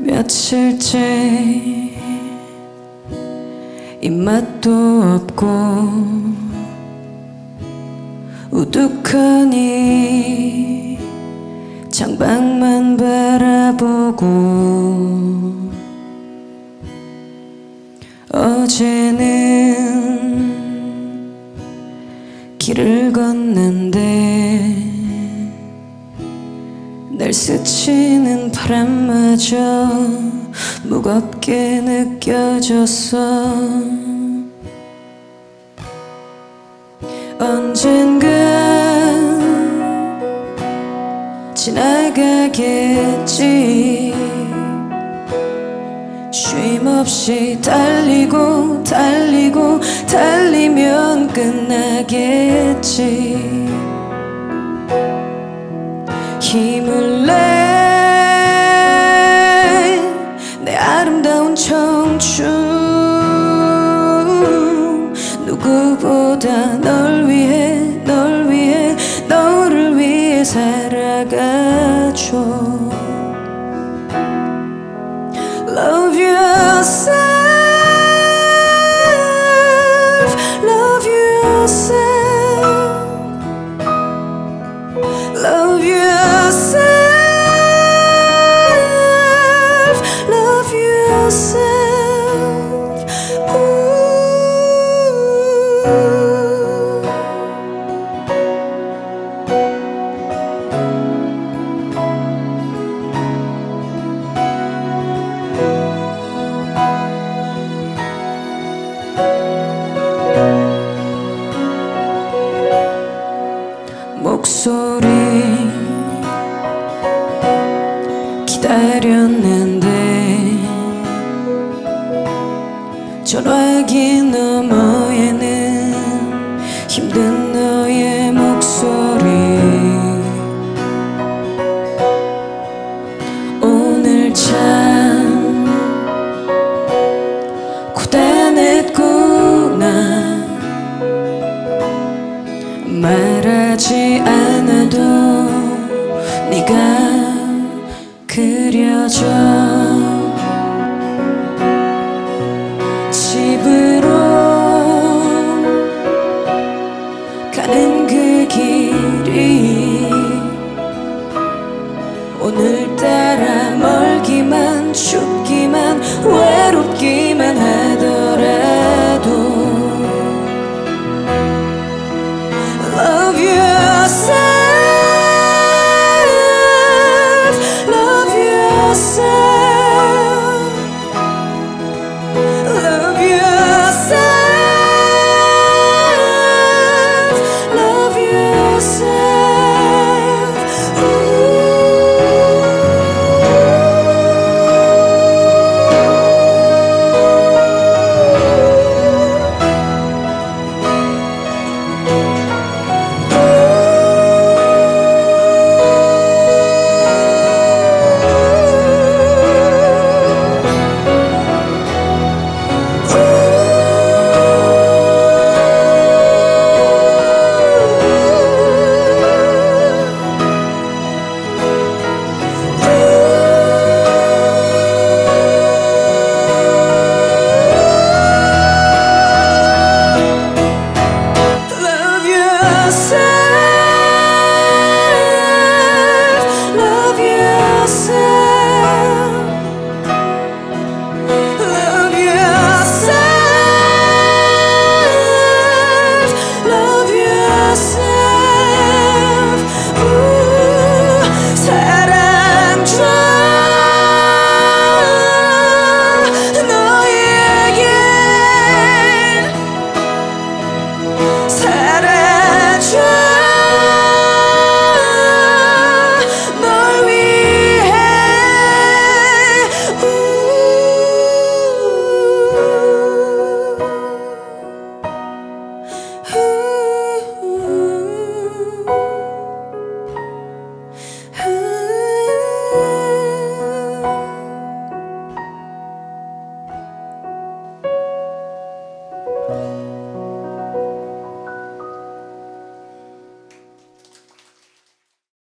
며칠째 입맛도 없고 우두커니 창밖만 바라보고 어제는 길을 걷는데 날 스치는 바람마저 무겁게 느껴졌어. 언젠가 지나가겠지. 쉼없이 달리고 달리고 달리면 끝나겠지. 힘을 내 아름다운 청춘 누구보다 널 위해 너를 위해 살아가죠. Love yourself, love yourself, love yourself, love yourself. 목소리 기다렸는데 전화기 너머에는 힘든 너의 목소리. 오늘 참 고단했구나. 말하지 않아도 네가 그려져. 집으로 가는 그 길이 오늘따라 멀기만 춥기만 외롭기만 하더라도 Love yourself, love yourself.